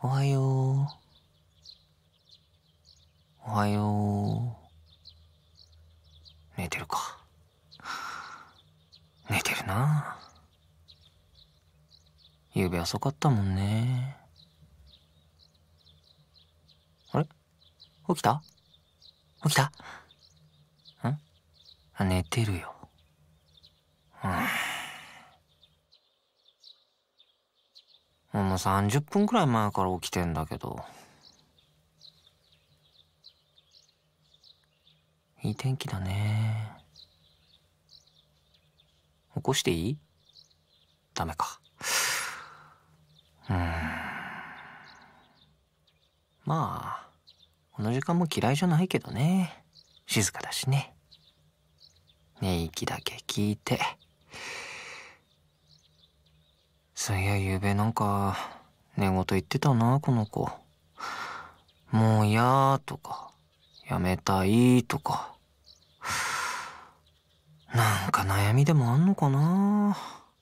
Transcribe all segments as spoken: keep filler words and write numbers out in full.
おはよう。おはよう。寝てるか。寝てるな。ゆうべ遅かったもんね。あれ？起きた？起きた？ん？あ、寝てるよ。うん。もうさんじゅっぷんくらい前から起きてんだけど。いい天気だね。起こしていい？ダメか。うーん。まあ、この時間も嫌いじゃないけどね。静かだしね。寝息だけ聞いて。そういや、ゆうべなんか、寝言言ってたな、この子。もう嫌ーとか、やめたいとか。なんか悩みでもあんのかな。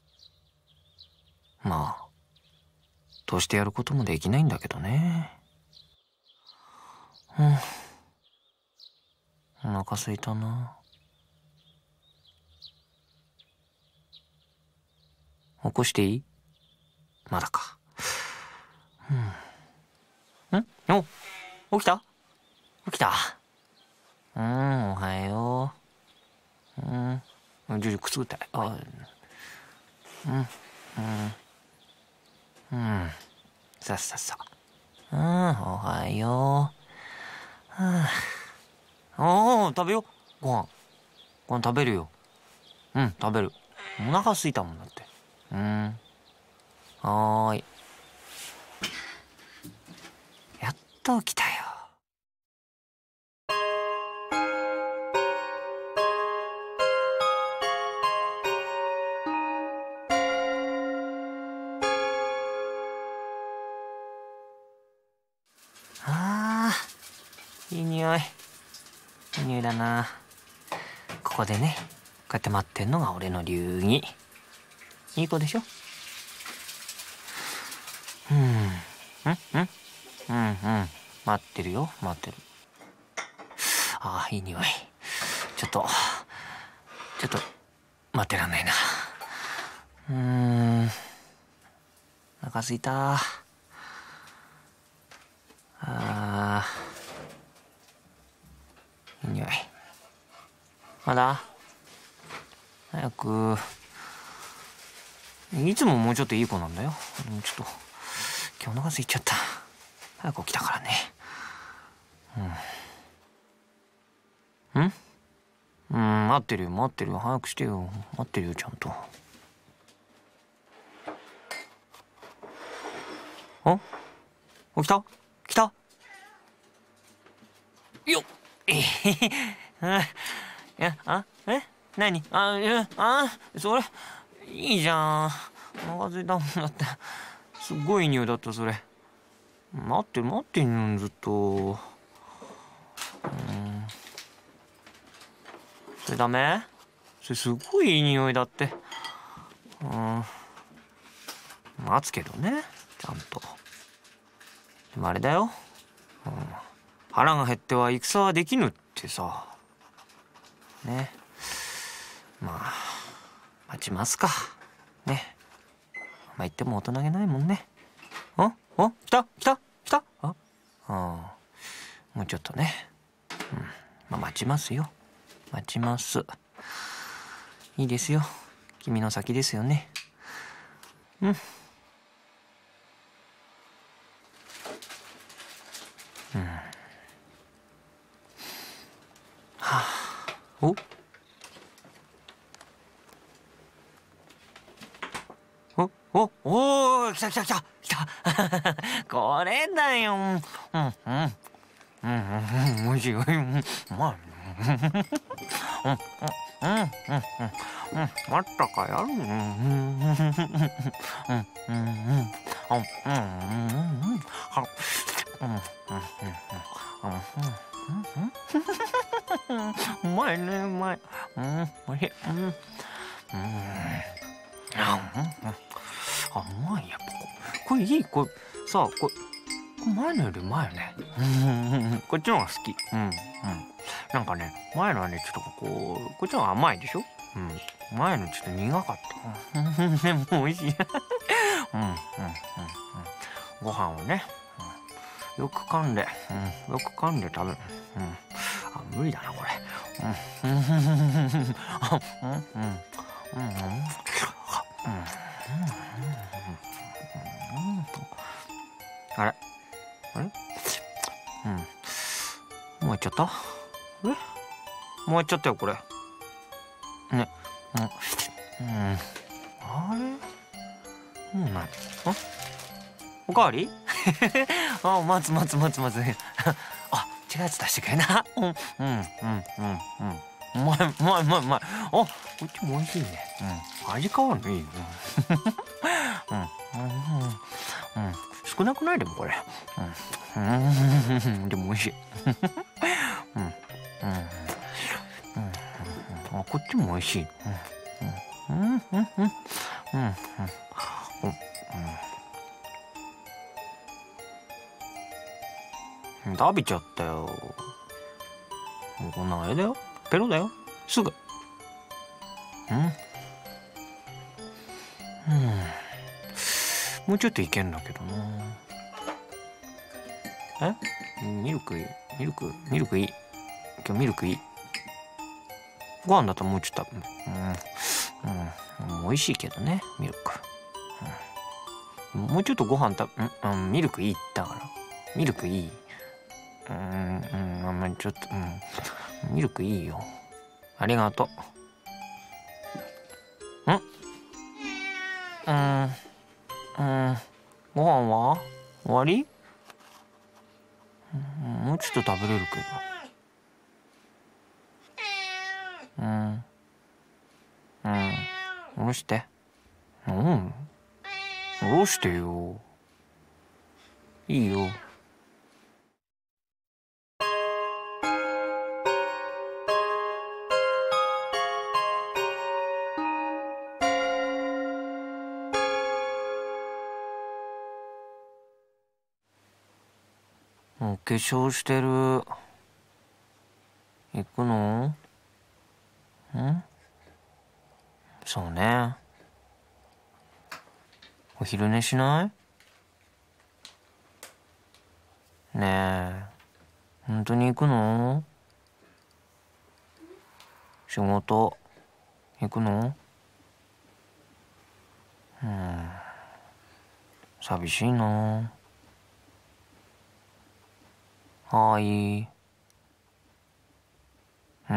まあ、どうしてやることもできないんだけどね。うん。お腹すいたな。起こしていい？まだか。うん。ん？お、起きた？起きた。うん、おはよう。うん。じゅうくすぐったい。あ、うん。うん。うん。さっさっさ。うん、おはよう。はあ、ああ、食べよう。ご飯。ご飯食べるよ。うん、食べる。お腹空いたもんだって。うん。はーい。やっと起きたよ。ああ、いい匂い。いい匂いだな。ここでね、こうやって待ってんのが俺の流儀。いい子でしょ？うん。ん？ん？うんうん。待ってるよ、待ってる。ああ、いい匂い。ちょっと、ちょっと、待ってらんないな。うーん。お腹すいた。ああ。いい匂い。まだ？早く。いつももうちょっといい子なんだよ。もうちょっと、今日お腹空いちゃった。早く起きたからね。うん。ん？うん、待ってるよ、待ってるよ。早くしてよ。待ってるよ、ちゃんと。あ？起きた？来た？よっ。えへへ。あ、いや、あ、え？何？あ、いや、あ、それ、いいじゃん。お腹空いたもんだって。すっごいいい匂いだった、それ。待ってる、待ってんの、ずっと。うん。それダメ？それすっごいいい匂いだって。うん。待つけどね、ちゃんと。でもあれだよ。うん。腹が減っては戦はできぬってさ。ね。まあ、待ちますか。ね。まあ言っても大人げないもんね。あ？あ？来た？来た？来た？あ？ああ。もうちょっとね。うん。まあ待ちますよ。待ちます。いいですよ。君の先ですよね。うん。うん。はあ。お？お、お、おー、来た来た来た来た。これだよ。うん、うん。うん、うん、うん、おいしい。うん、うまい。うん、うん、うん、うん、うん、あったかいある。うん、うん、うん、うん、うん、うん、うん、うん、うん、うん、うん、は、うん、うん、うん、うん、うまいね、うまい。うん、おいしい。うん、うん、あ、うん、うん、あ、うまい。やっぱこれいい。これさあ、これ前のよりうまいよね。こっちの方が好き。うんうん。なんかね、前のはね、ちょっとこう、こっちの方が甘いでしょ。うん。前のちょっと苦かった。でも美味しい。うんうんうんうん。ご飯をね、うん、よく噛んで、うん、よく噛んで食べる。うん。あ、無理だなこれ。うん。うんうんうんうんうんうんうん。あれあれうん。もういっちゃった？えもういっちゃったよ、これ。ね。うん。うん、あれもうない。あおかわりあ、待つ待つ待つ待つ。あ、違うやつ出してくれな。うん、うん、うん、うん、うん。うまい、うまい、うまい、うまい。あ、こっちも美味しいね。うん。味変わるのいいよ。うん、うん、うん、うん。少なくないでもこれ。うん。うん、でも美味しい。うん、うん、うん、うん。あ、こっちも美味しい。うん、うん、うん、うん、うん、うん、うん。食べちゃったよ。もうこんなあれだよ。ペロだよ。すぐ。うん。うん。もうちょっといけんだけどな。え？ミルクいい。ミルク、ミルクいい。今日ミルクいい。ご飯だともうちょっと、うん、うん、美味しいけどね、ミルク。うん、もうちょっとご飯た、うん、ミルクいいだから。ミルクいい。うん、うん、あんまりちょっと、うん、ミルクいいよ。ありがとう。ん？うん、うん、ご飯は終わり？うん、もうちょっと食べれるけど。うん、うん、おろして。うん、おろしてよ。いいよ。お化粧してる。行くの？ん？そうね。お昼寝しない？ねえ、本当に行くの？仕事行くの？うん、寂しいな。はーい。うん。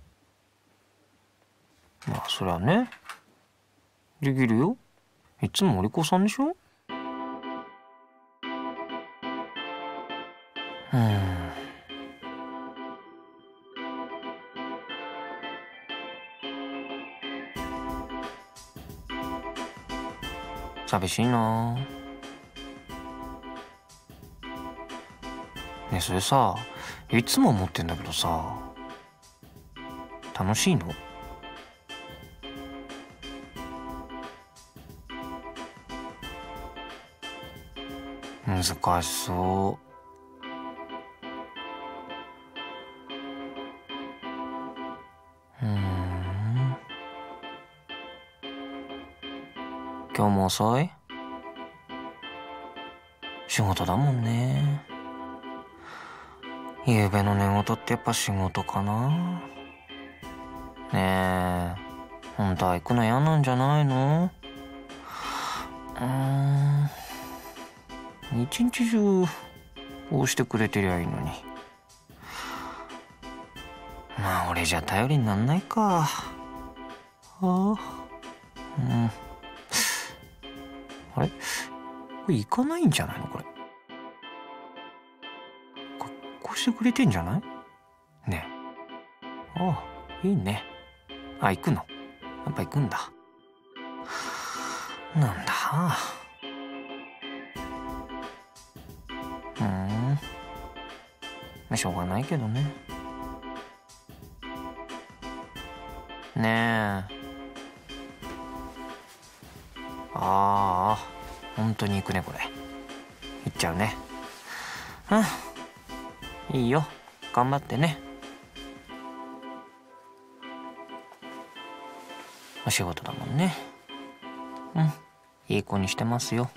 まあそりゃね、できるよ。いつもお利口さんでしょ。うん。寂しいな。ねえ、それさ、いつも思ってんだけどさ、楽しいの？難しそう。うーん。今日も遅い？仕事だもんね。夕べの寝言ってやっぱ仕事かな。ねえ、本当は行くの嫌なんじゃないの？うーん、一日中こうしてくれてりゃいいのに。まあ俺じゃ頼りになんないか。ああ、うん。あれ、これ行かないんじゃないのこれ。ここうしてくれてんじゃないねえ。ああ、いいね。あ、行くの。やっぱ行くんだ。なんだ。うーん。まあしょうがないけどね。ねえ。ああ、本当に行くねこれ。行っちゃうね。 うん、いいよ、頑張ってね。お仕事だもんね。うん、いい子にしてますよ。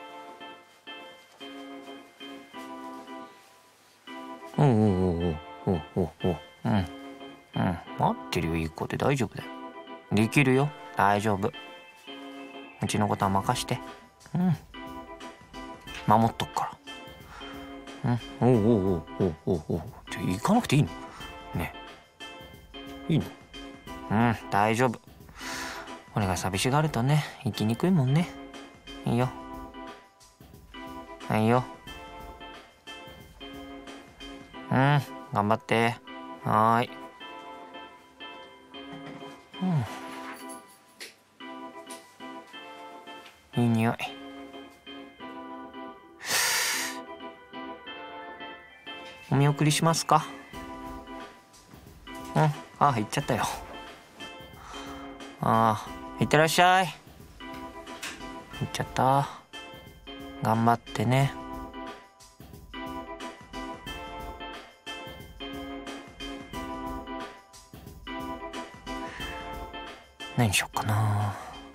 おうおうおうおうおうおうおう、うんうん、待ってるよ、いい子で。大丈夫だよ。できるよ、大丈夫。うちのことは任して。うん、守っとくから。うん、おうおうおうおうおうおう、じゃ行かなくていいのね。いいの？うん、大丈夫。俺が寂しがるとね、行きにくいもんね。いいよ。はいよ。うん、頑張って。はーい。うん。いい匂い。お見送りしますか？うん、あ、行っちゃったよ。ああ、行ってらっしゃい。行っちゃった。頑張ってね。何しよっかな。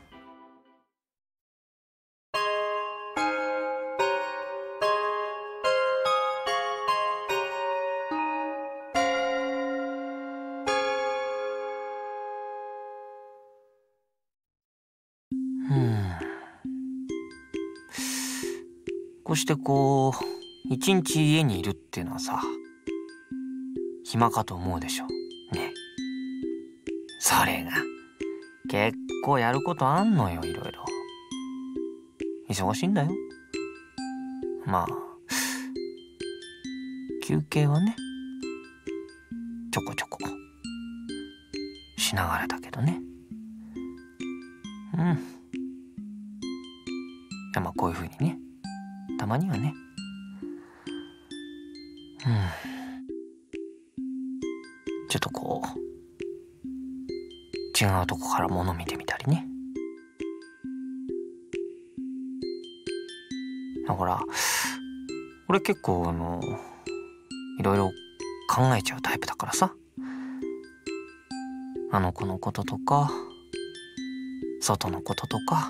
うん。こうしてこう一日家にいるっていうのはさ、暇かと思うでしょ。ね。それが結構やることあんのよ、いろいろ。忙しいんだよ。まあ休憩はね、ちょこちょこしながらだけどね。うん。まあこういう風にね、たまにはね。うん。ちょっとこう違うとこから物見てみたりね。だから俺結構あのいろいろ考えちゃうタイプだからさ。あの子のこととか外のこととか。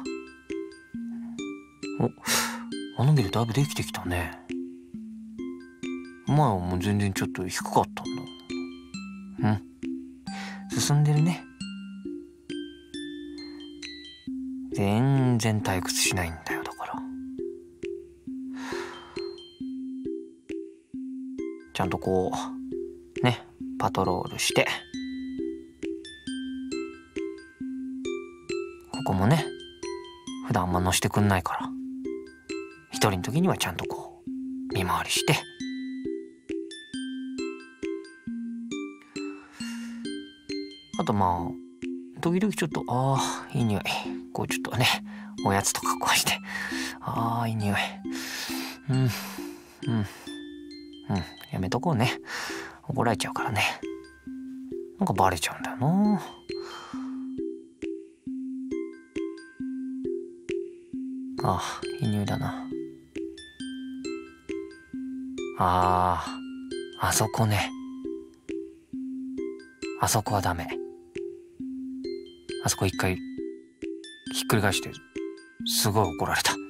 お、あのビルだいぶできてきたね。前はもう全然ちょっと低かったんだ。うん、進んでるね。全然退屈しないんだよ。だからちゃんとこうね、パトロールして、ここもね普段あんま乗してくんないから、一人の時にはちゃんとこう見回りして、あとまあ時々ちょっと、ああいい匂い、こうちょっとねおやつとかこうして、ああいい匂い、うんうんうん、やめとこうね。怒られちゃうからね。なんかバレちゃうんだよな。ああいい匂いだな。あああそこね、あそこはダメ。あそこ一回ひっくり返してすごい怒られた。うん、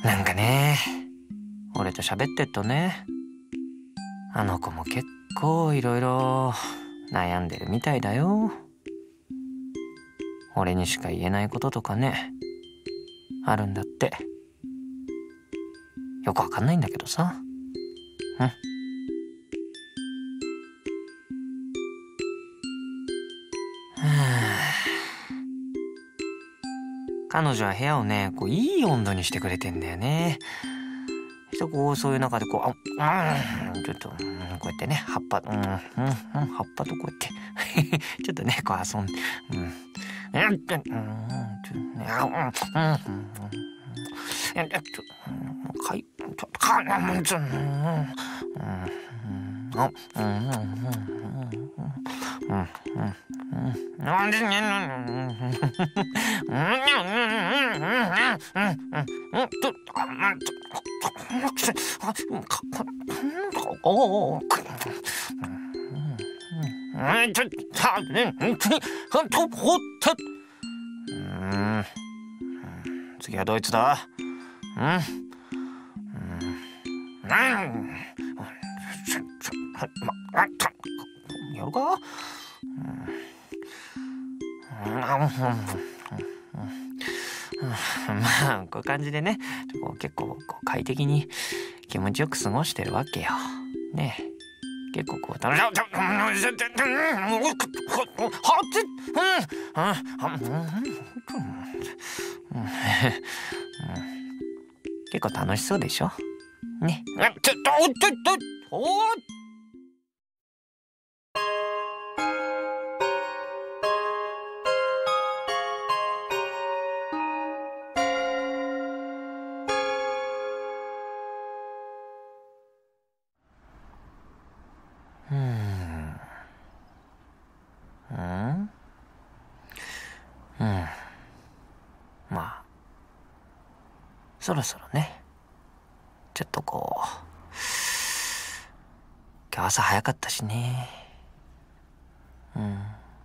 なんかね、俺と喋ってっとね、あの子も結構いろいろ悩んでるみたいだよ。俺にしか言えないこととかね、あるんだって。よくわかんないんだけどさ。うん。彼女は部屋をね、こういい温度にしてくれてんだよね。そこうそういう中でこう、あ、うん、ちょっと、うん、こうやってね、葉っぱ、うん、うん、うん、葉っぱとこうやってちょっとね、こう遊んで、うん、うん、うん、うん、うん、うん、うん、うん、うん、かい、うん、 ちょっとかもうちょっと次はどいつだ？うん。やるか？まあこういう感じでね、こう結構こう快適に気持ちよく過ごしてるわけよ。ねえ。結構こう楽しい。結構楽しそうでしょ？ね。ちょっとおっとっとおっ。うん。うん。うん。まあそろそろね、ちょっとこう今日朝早かったしね。うん。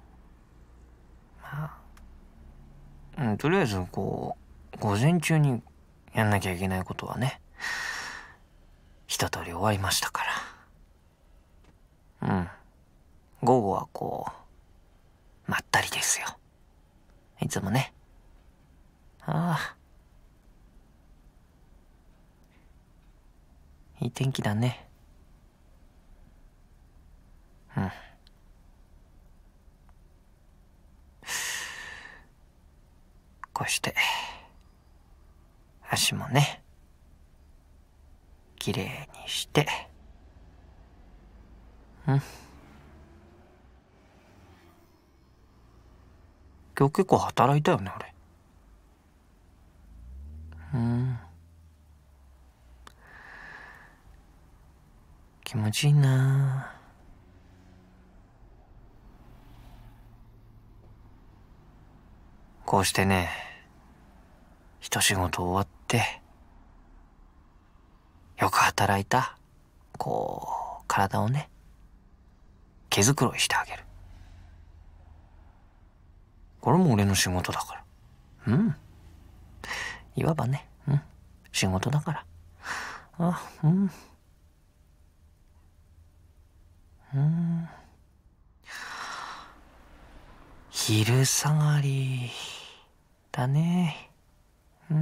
まあ、うん、とりあえずこう午前中にやんなきゃいけないことはね、一通り終わりましたから。うん。午後はこうまったりですよ。いつもね。ああ。いい天気だね。うん。こうして足もね、きれいにして、うん。今日結構働いたよね、俺。うん。気持ちいいな。こうしてね、一仕事終わってよく働いたこう体をね、毛づくろいしてあげる。これも俺の仕事だから。うん。いわばね、うん、仕事だから。あ、うん。うん。昼下がりだね。うん。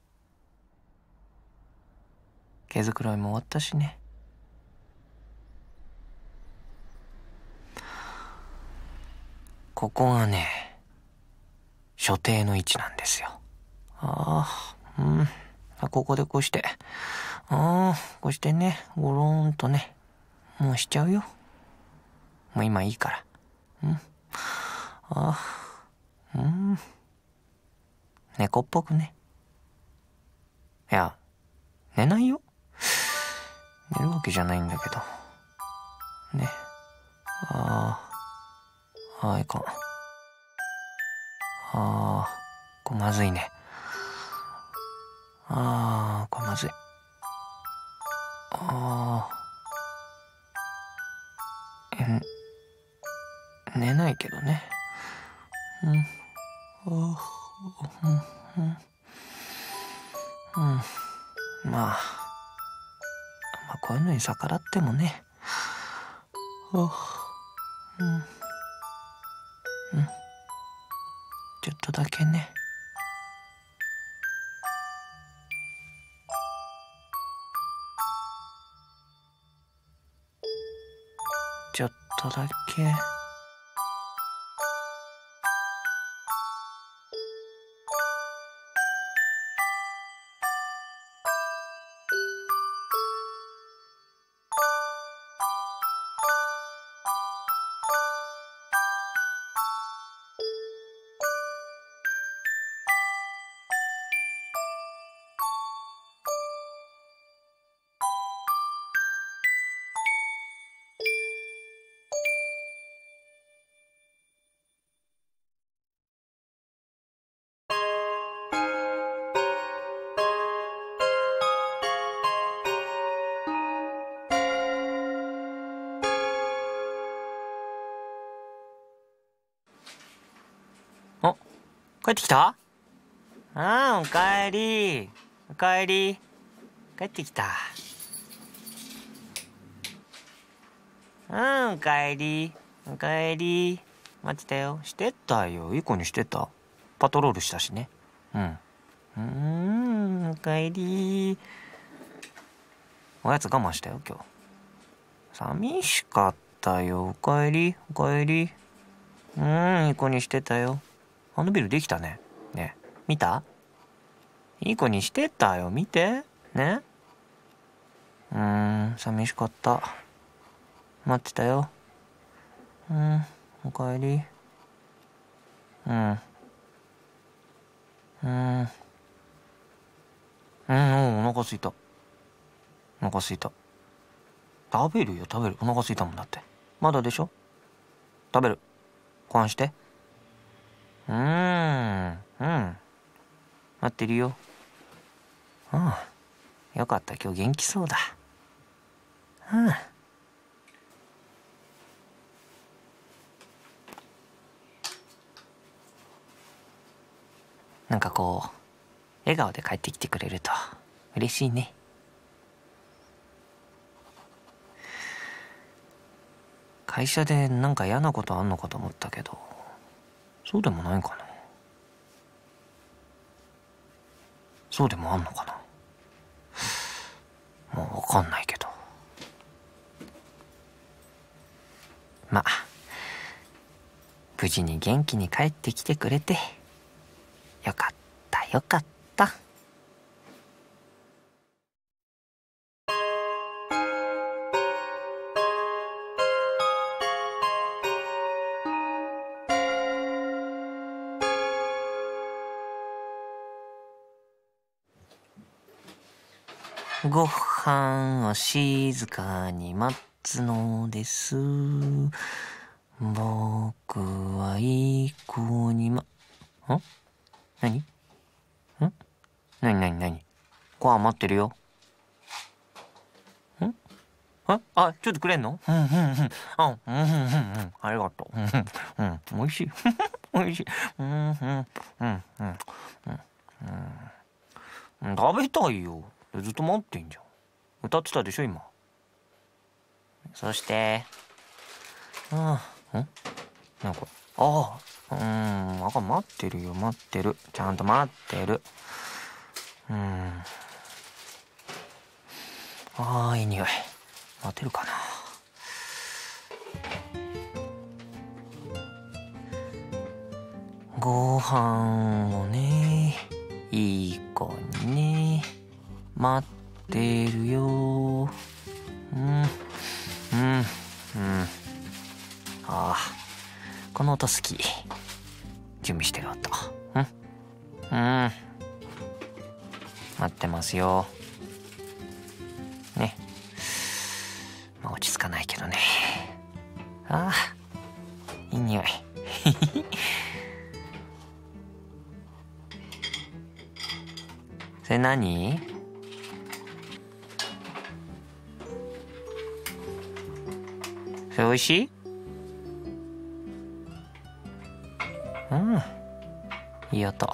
毛づくろいも終わったしね。ここがね、所定の位置なんですよ。ああ、うん。ここでこうして、ああ、こうしてね、ゴローンとね、もうしちゃうよ。もう今いいから。うん。ああ、うん。猫っぽくね。いや、寝ないよ。寝るわけじゃないんだけど。ね。ああ、ああ、いかん。ああ、これまずいね。ああ、これまずい。ああ、え、寝ないけどね。うん。ああ、うん、うん。うん。まあ、まあ、こういうのに逆らってもね。ああ、うん。うん。ちょっとだけね。ちょっとだけ。 帰ってきた？ああ、おかえり。おかえり。帰ってきた。うん、おかえり。おかえり。待ってたよ。してたよ。いい子にしてた。パトロールしたしね。うん。うーん、おかえり。おやつ我慢したよ、今日。寂しかったよ。おかえり。おかえり。うーん、いい子にしてたよ。あのビルできたね。ね。見た？いい子にしてたよ。見て。ね。うーん、寂しかった。待ってたよ。うん、おかえり。うん。うん。うん、お腹すいた。お腹すいた。食べるよ、食べる。お腹すいたもんだって。まだでしょ？食べる。ご飯して。うーん、うん。待ってるよ。うん。よかった、今日元気そうだ。うん。なんかこう、笑顔で帰ってきてくれると嬉しいね。会社でなんか嫌なことあんのかと思ったけど、そうでもないかな。そうでもあんのかな。もうわかんないけど。まあ、無事に元気に帰ってきてくれて、よかったよかった。ご飯を静かに待つのです。僕はいい子にま、ん？何？ん？何何何？ご飯待ってるよ。ん？あ、あ、ちょっとくれんの？うんうんうん。あ、うんうんうんうん。ありがとう。うんうん。美味しい。美味しい。うんうんうんうんうんうん。食べたいよ。ずっと待ってんじゃん。歌ってたでしょ今。そして、うん、ん？なんか、ああ、うん、あかん、待ってるよ、待ってる。ちゃんと待ってる。うん。ああ、いい匂い。待てるかな。ご飯をね、いい子にね、待ってるよ。うん、うん、うん。ああ、この音好き。準備してる音。うん、うん。待ってますよ。ね。まあ、落ち着かないけどね。ああ、いい匂い。それ何？それ美味しい？うん。いい音。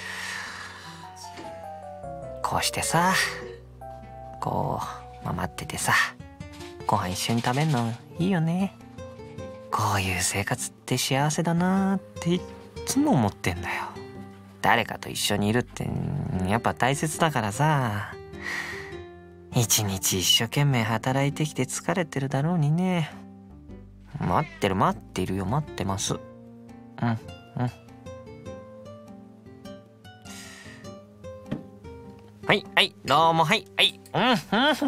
こうしてさ、こう、まあ、待っててさ、ご飯一緒に食べんのいいよね。こういう生活って幸せだなっていっつも思ってんだよ。誰かと一緒にいるってやっぱ大切だからさ。一日一生懸命働いてきて疲れてるだろうにね。待ってる待ってるよ、待ってます。うんうん。はいはいどうもはいはいうんうん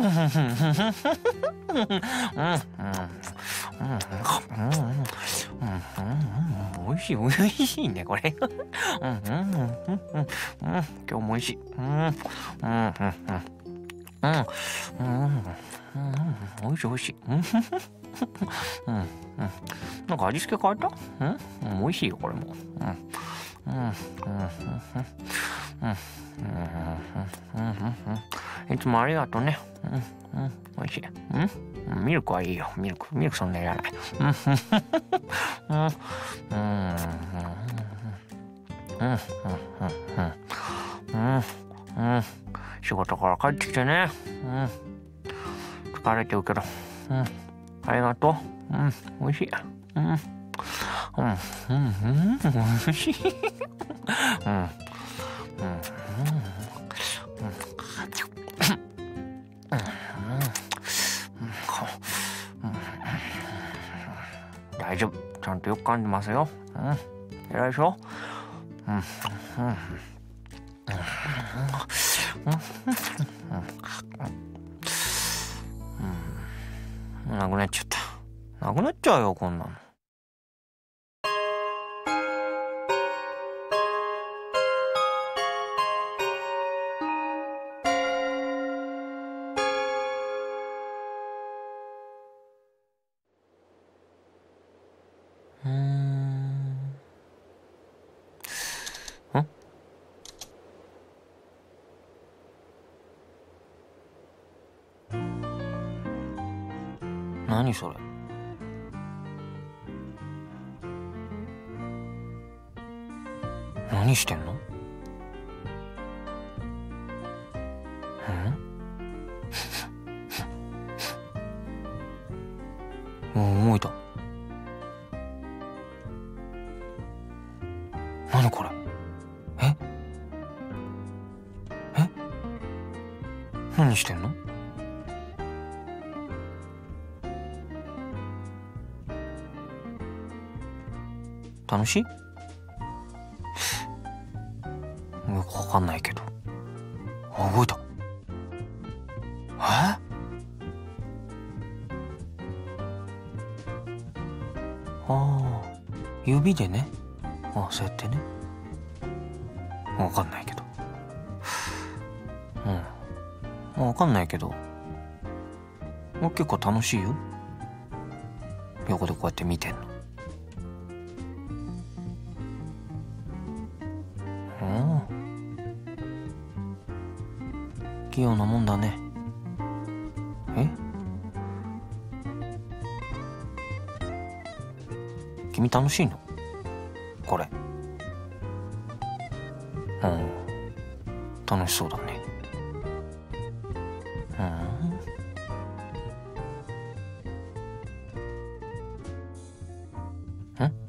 うんうんうんうんうんうんうんうん美味しい美味しいねこれうんうんうんうんうん今日も美味しいうんうんうんうんうんうん美味しい美味しいうんうんうんなんか味付け変えたうん美味しいよこれもうんうんうんうんうんいつもありがとうね。うんうん、美味しい。うん、ミルクはいいよ。ミルク、ミルクそんないらない。うん、うん、うん、 うんうんうんうんうんうん仕事から帰ってきてね、うん疲れてるけど、うんありがとう、うん美味しい、うんうんうんうん美味しいうんうんうん大丈夫、ちゃんとよく噛んでますよ。うん、偉いでしょ。うん、うん、うん、なくなっちゃった。なくなっちゃうよ、こんなの。うーん。ん？何それ？何してんの？ん？動いた。何これ？え？え？何してんの？楽しい？よくわかんないけど。あ、動いた。え？ああ、指でね。あ、そうやってね。わかんないけど。うん。わかんないけど。結構楽しいよ。横でこうやって見てんの。うん。器用なもんだね。え？君楽しいの？これ。うん。楽しそうだね。うん。ん？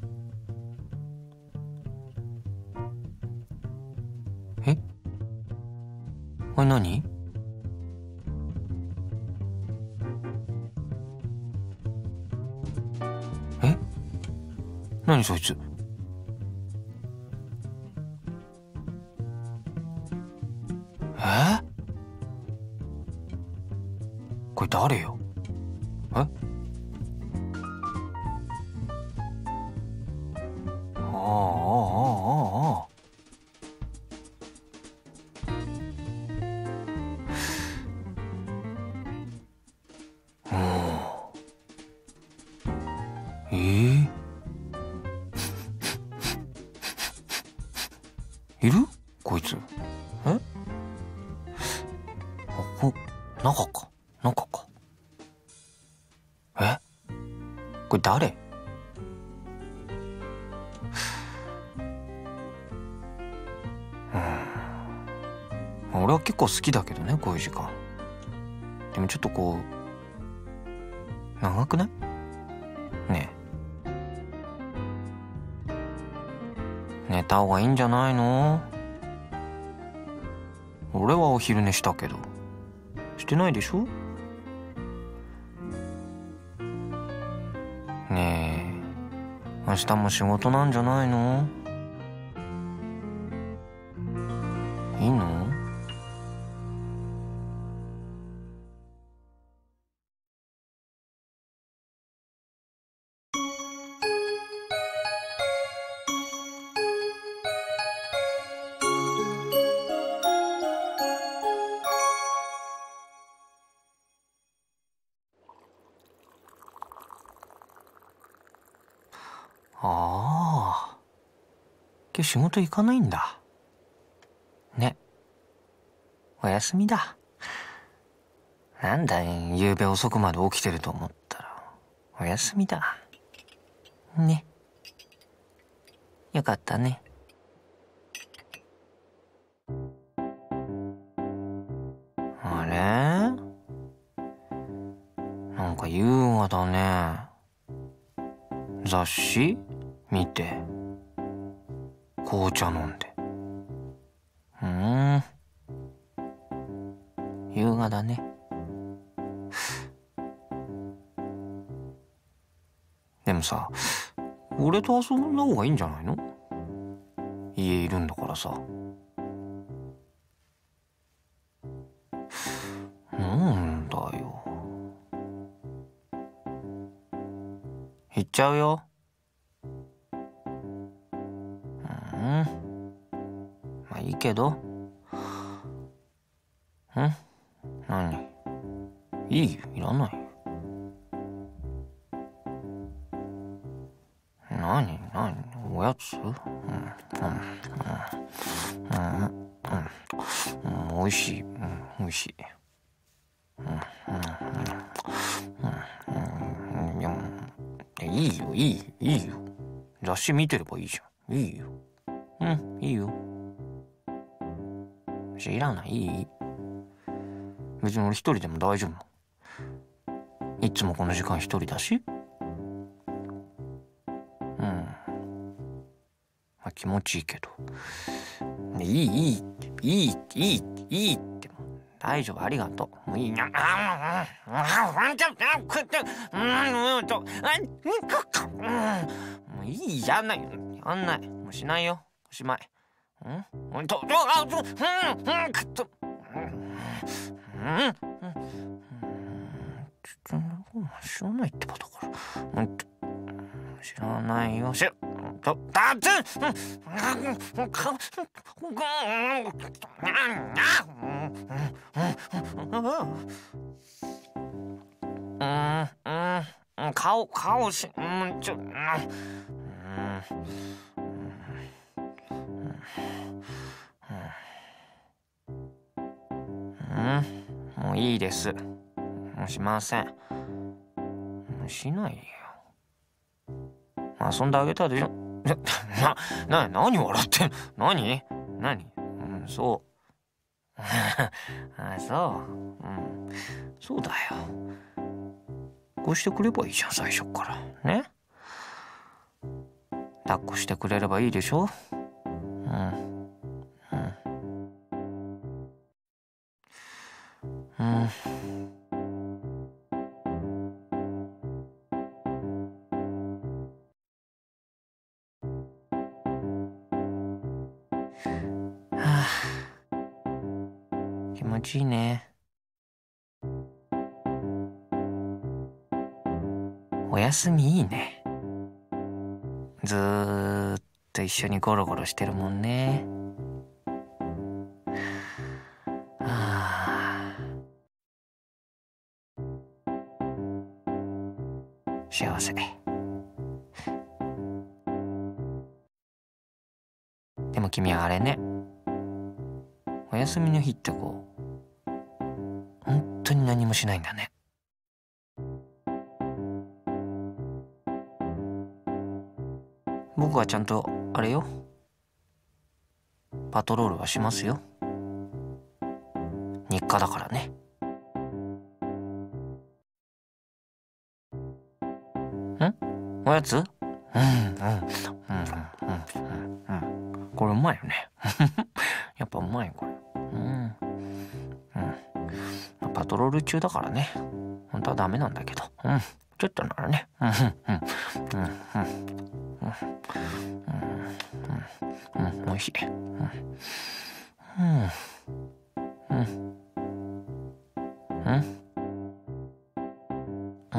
え？これ何？え？何そいつ？え？これ誰よ？え？あああああああ。うん。えー、いる？こいつ。え？あ、こ、中か。中か。え？これ誰？うん。俺は結構好きだけどね、こういう時間。でもちょっとこう、長くない？ねえ。寝た方がいいんじゃないの？俺はお昼寝したけど。してないでしょ？ねえ、明日も仕事なんじゃないの？いいの？ああ、今日仕事行かないんだ。ね。お休みだ。なんだい、夕べ遅くまで起きてると思ったら、お休みだ。ね。よかったね。 だね。雑誌見て紅茶飲んで。うーん、優雅だね。でもさ、俺と遊んだ方がいいんじゃないの？家いるんだからさ。なんだよ。行っちゃうよ。うん。まあいいけど。ん？何？いいよ、いらないよ。何？何？おやつ？うん、うん、うん、うん、うん、おいしい、うん、おいしい。うん、うん、うん、うん、いや、いいよ、いいよ、いいよ。雑誌見てればいいじゃん。いいよ。うん、いいよ。知らない、いい。別に俺一人でも大丈夫。いつもこの時間一人だし。うん。まあ気持ちいいけど。いい、いい、いい、いい、いいって。大丈夫、ありがとう。もういいな。もういい、やんない。やんない。もうしないよ。おしまい。うんほんと、あ、うん、うん、くっと。うん、うん、知らないってばだから。知らないよ。知ら、だ、だって、うん、うん、顔、顔し、うん、ちょ、うん、うん、もういいです。もうしません。もうしないよ。遊んであげたでしょ。な、な、何笑ってんの？何？何？うん、そう。あ、そう。うん。そうだよ。こうしてくればいいじゃん、最初から。ね？抱っこしてくれればいいでしょ？うん。うん。うん。はあ、気持ちいいね。おやすみいいね。ずーっと一緒にゴロゴロしてるもんね。はあ、幸せ。でも君はあれね、お休みの日ってこう、本当に何もしないんだね。僕はちゃんとあれよ、パトロールはしますよ。日課だからね。ん？おやつ？うん、うん、うん、うん、うん、うん。これうまいよね。やっぱうまいこれ。うん、うん。パトロール中だからね。本当はダメなんだけど。うん。ちょっとならね。うん、うん、うん、うん、うん、うん、うん、うん、おいしい。うん、うん、うん、うん、うん。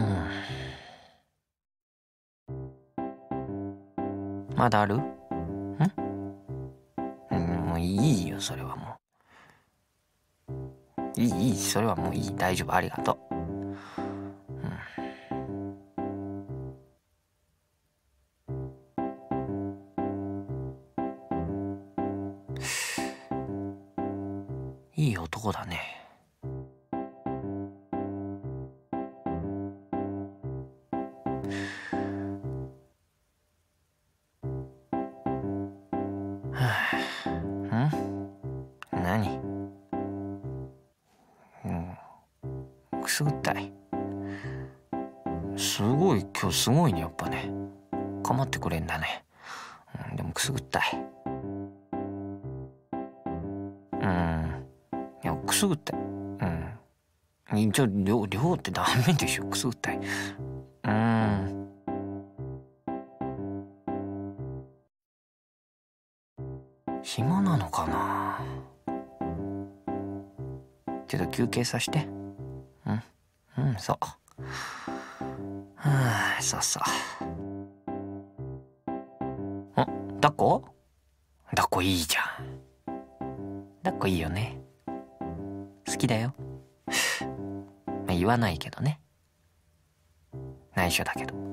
まだある？ん？うん、もういいよ、それはもう。いい、いい、それはもういい。大丈夫、ありがとう。いい男だね。はあ、ん？何？うん、くすぐったい。 ごい今日すごいね、やっぱね。構ってくれんだね。うん、でもくすぐったい。うん。いや、くすぐったい。うん。じゃあ、量、量ってダメでしょ、くすぐったい。うん。暇なのかな。ちょっと休憩させて。うん。うん、そう。はあ、そうそう。ん、抱っこ抱っこいいじゃん。抱っこいいよね。好きだよ。まあ、言わないけどね。内緒だけど。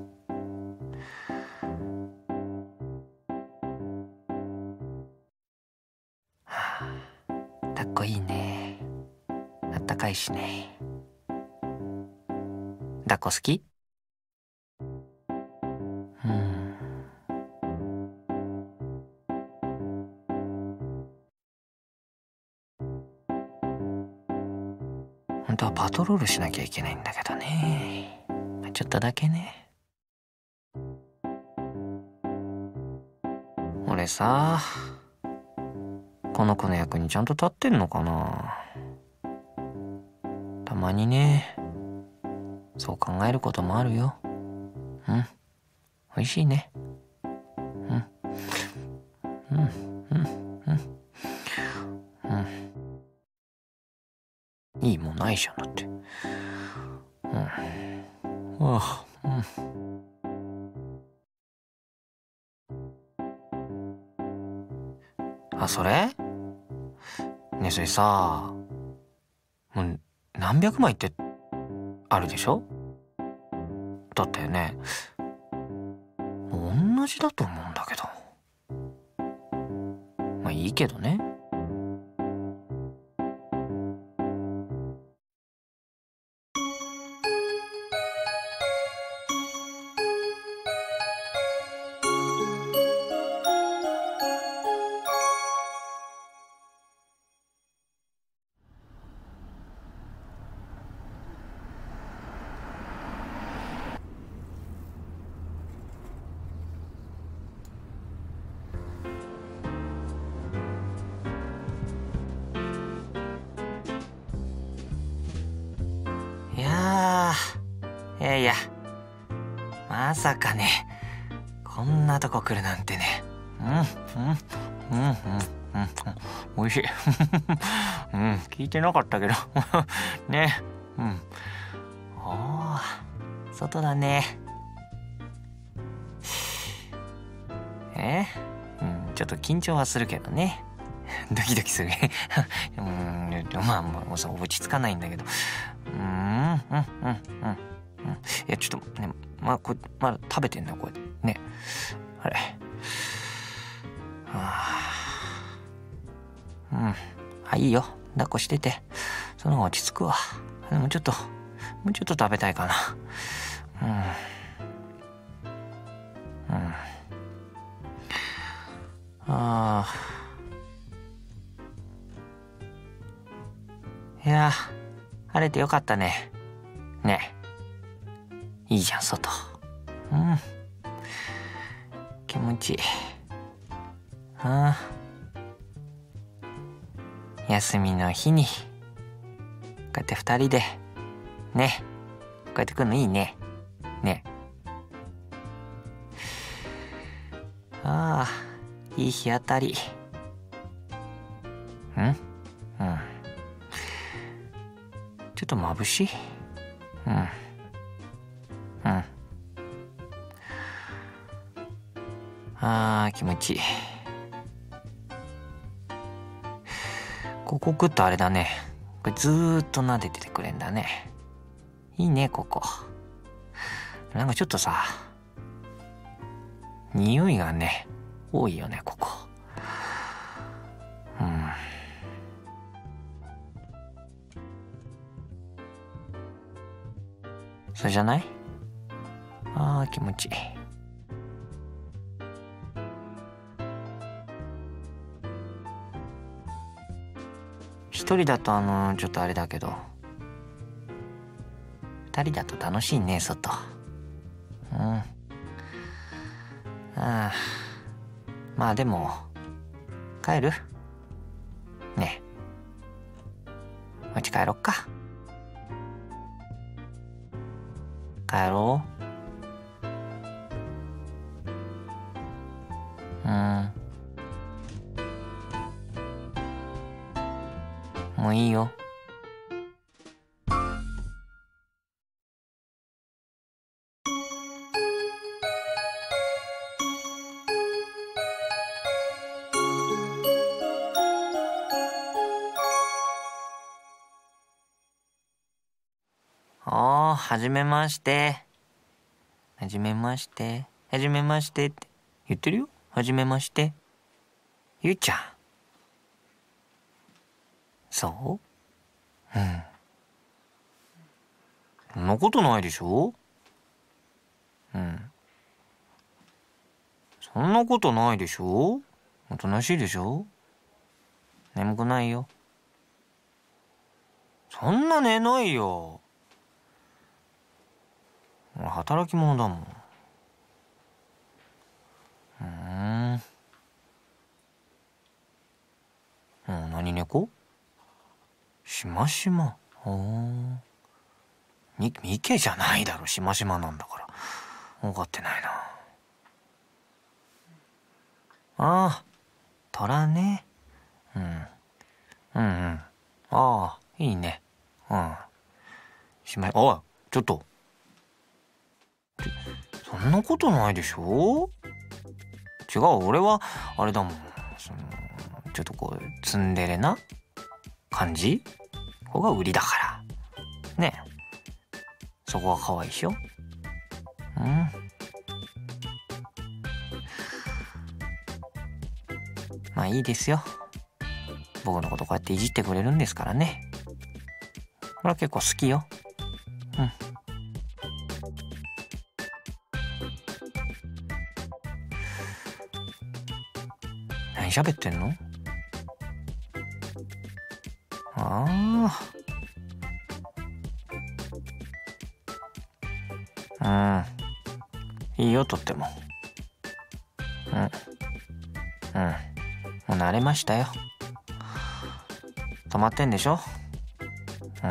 はあ、抱っこいいね。あったかいしね。抱っこ好き？うん。本当はパトロールしなきゃいけないんだけどね。ちょっとだけね。俺さ、この子の役にちゃんと立ってんのかな。たまにね、そう考えることもあるよ。うん、美味しいね。うん、うん、うん、うん、うん。いいもんないじゃん、だって。うん。ああ、うん。あ、それ？ねえ、それさ、もう何百枚ってあるでしょ？だったよね。同じだと思うんだけど。まあいいけどね。いやー、いやいや、まさかね、こんなとこ来るなんてね。うん、うん、うん、うん、うん、うん、美味しい。うん、聞いてなかったけど。ね、うん。おー、外だね。えうん、ちょっと緊張はするけどね。ドキドキする。うん、まあ、もうさ、落ち着かないんだけど。うーん、うん、うん、うん。いや、ちょっとね、まあ、これ、まだ食べてんだ、これ。ね。あれ。はあ、うん。あ、いいよ。抱っこしてて。その方が落ち着くわ。でもちょっと、もうちょっと食べたいかな。うん。うん。ああ。いや、晴れてよかったね。ね。いいじゃん、外。うん。気持ちいい。ああ。休みの日に、こうやって二人で、ね。こうやって来るのいいね。ね。ああ、いい日当たり。ん？うん。ちょっと眩しい？うん。うん。ああ、気持ちいい。ここ来っとあれだね。これずーっと撫でててくれんだね。いいね、ここ。なんかちょっとさ、匂いがね、多いよね、ここ。うん。それじゃない？ああ、気持ちいい。一人だとあの、ちょっとあれだけど、二人だと楽しいね、外。 ああ、まあでも帰る？ねえ、お家帰ろっか。帰ろう。うん。もういいよ。おー、はじめまして。はじめまして。はじめましてって言ってるよ。はじめまして。ゆうちゃん。そううん。そんなことないでしょ？うん。そんなことないでしょ？おとなしいでしょ？眠くないよ。そんな寝ないよ。俺働き者だもん。うーん。うん、何猫？しましま。ほー。み、みけじゃないだろ。しましまなんだから。分かってないな。ああ、虎ね。うん。うんうん。ああ、いいね。うん。しまい、おい、ちょっと。そんなことないでしょ？違う、俺は、あれだもん。その、ちょっとこう、ツンデレな感じ？ここが売りだから。ねえ。そこが可愛いでしょ？うん。まあいいですよ。僕のことこうやっていじってくれるんですからね。これは結構好きよ。うん。何喋ってんの？ああ。うん。いいよ、とっても。うん。うん。もう慣れましたよ。止まってんでしょ？うん。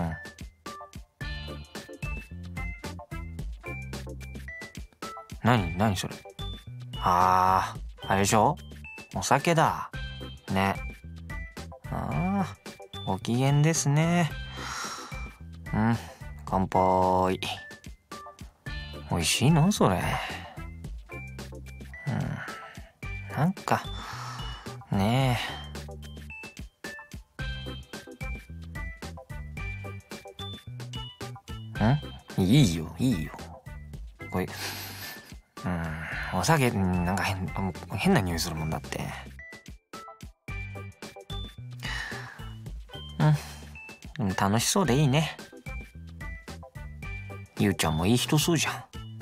何何それ？ああ、あれでしょ？お酒だ。ね。ああ、ご機嫌ですね。うん、乾杯。美味しいのそれ。うん、なんか、ねえ。ん？いいよ、いいよ。これ、うん、お酒、なんか変、変な匂いするもんだって。うん、楽しそうでいいね。ゆうちゃんもいい人そうじゃ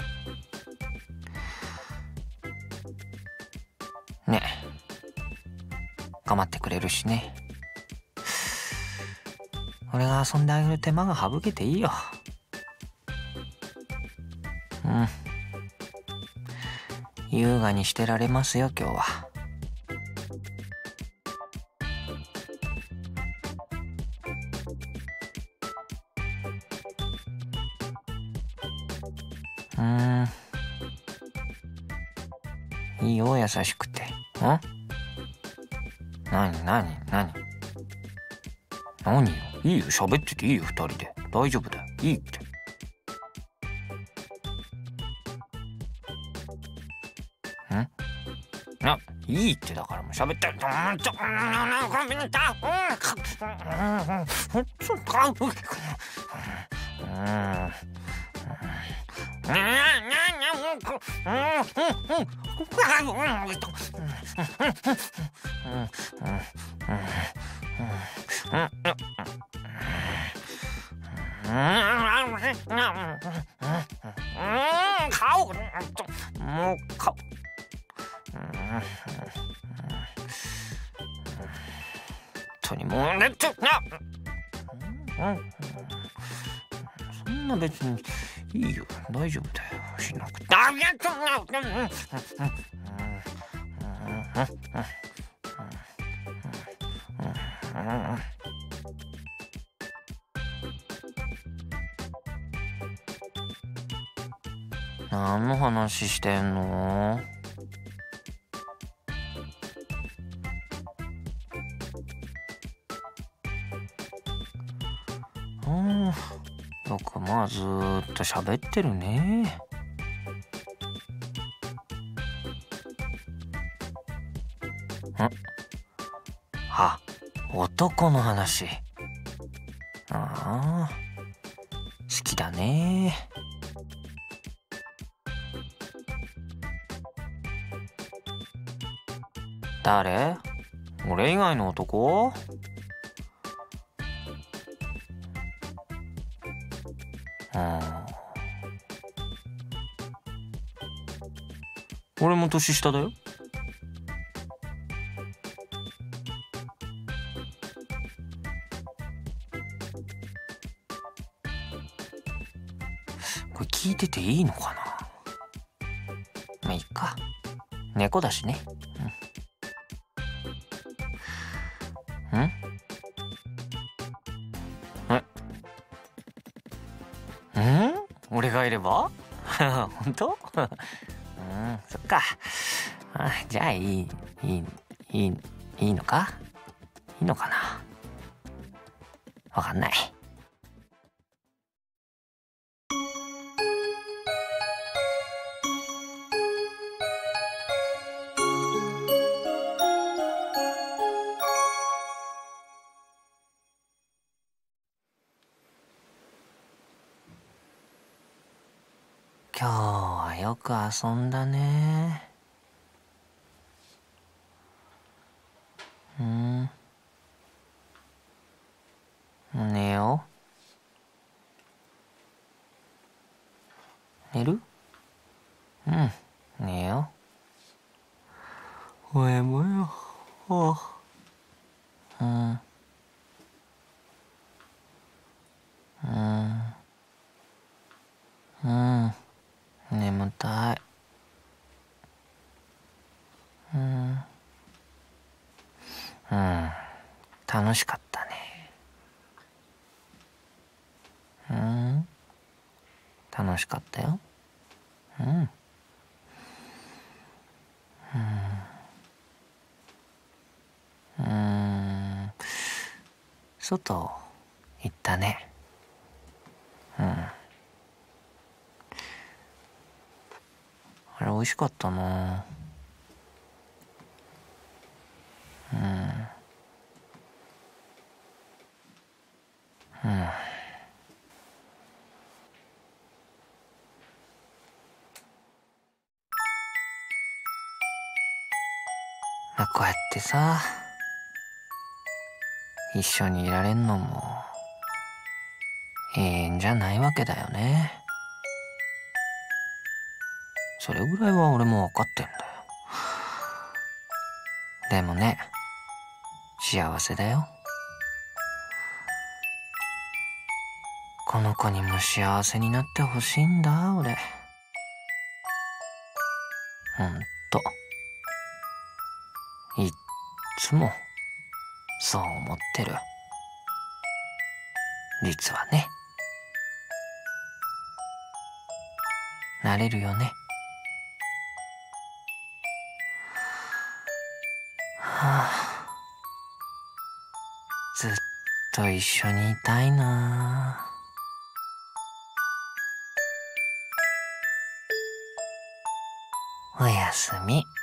ん。ね。構ってくれるしね。俺が遊んであげる手間が省けていいよ。うん。優雅にしてられますよ、今日は。うーん。いいよ、優しくて。ん？なになになに何よ。いいよ、喋ってていいよ、二人で。大丈夫だよ。いいって。ん？あ、いいってだからもう喋ってる。ちょ、ちょ、ごめんなさ顔、もう顔。本当にもうねっちょな。そんな別にいいよ、大丈夫だよ。しなくて。あ、いや、ちょっと。 何の話してんの？うん、よくまあずーっと喋ってるね。ん？あ、男の話。ああ、好きだね。誰？俺以外の男？うん。俺も年下だよ。これ聞いてていいのかな？まあいいか。猫だしね。うん。ん？え？ん？俺がいれば？本当？うん、そっか。あ、じゃあいい、いい、いい、いいのか？いいのかな？わかんない。今日はよく遊んだね。うん。寝よう。寝る？うん、寝よう。俺もよ。うん。うん。うん。眠たい。うん。うん。楽しかったね。うん。楽しかったよ。うん。うん。うーん。外行ったね。うん。あれ美味しかったな。うん。うん。まあこうやってさ、一緒にいられんのも永遠じゃないわけだよね。それぐらいは俺も分かってんだよ。でもね、幸せだよ。この子にも幸せになってほしいんだ、俺。ほんと。いっつも、そう思ってる。実はね。なれるよね。はあ、ずっと一緒にいたいな。おやすみ。